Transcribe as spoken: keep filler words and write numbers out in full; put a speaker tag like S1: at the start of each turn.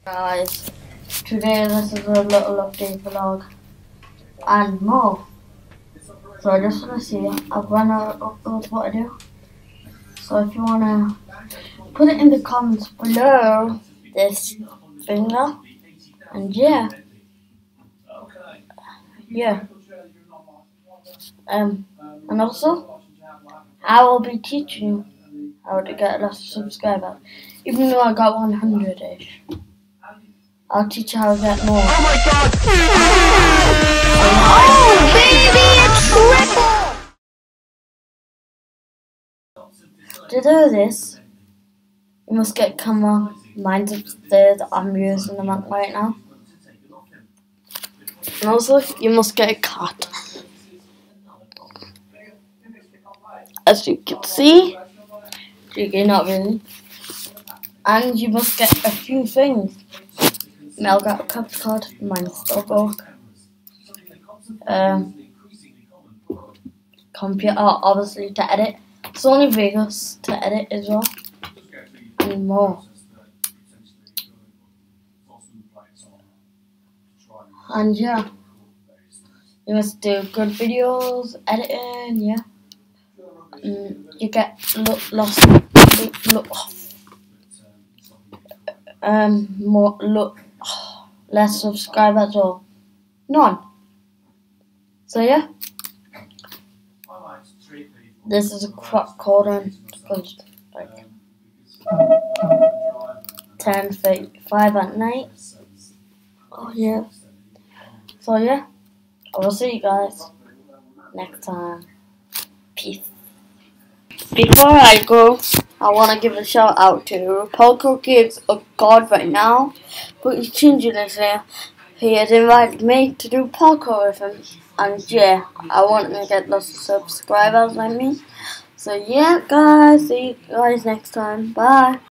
S1: Guys, today this is a little update vlog and more. So I just want to see, I've run out of uploads what I do. So if you want to put it in the comments below this finger, and yeah, yeah. Um, and also, I will be teaching you how to get lots of subscribers. Even though I got one hundred-ish, I'll teach you how to get more.
S2: Oh my god! Oh, baby, it's triple!
S1: To do this, you must get camera. Mine's upstairs. I'm using them up right now. And also, you must get a cat. As you can see, you can not really. And you must get a few things. Mel got a cup card. Mine's still broke. Um, computer, obviously, to edit. Sony Vegas to edit as well. And more. And yeah, you must do good videos, editing, yeah. And you get lo lost, lo um, more, lo less subscribers or none. So yeah, this is a crop cordon because like ten thirty-five at night. Oh yeah. So yeah, I will see you guys next time. Peace. Before I go, I want to give a shout out to Poco Gives a God right now, but he's changing his name. He has invited me to do parkour with him, and yeah, I want him to get lots of subscribers like me. So yeah, guys, see you guys next time. Bye.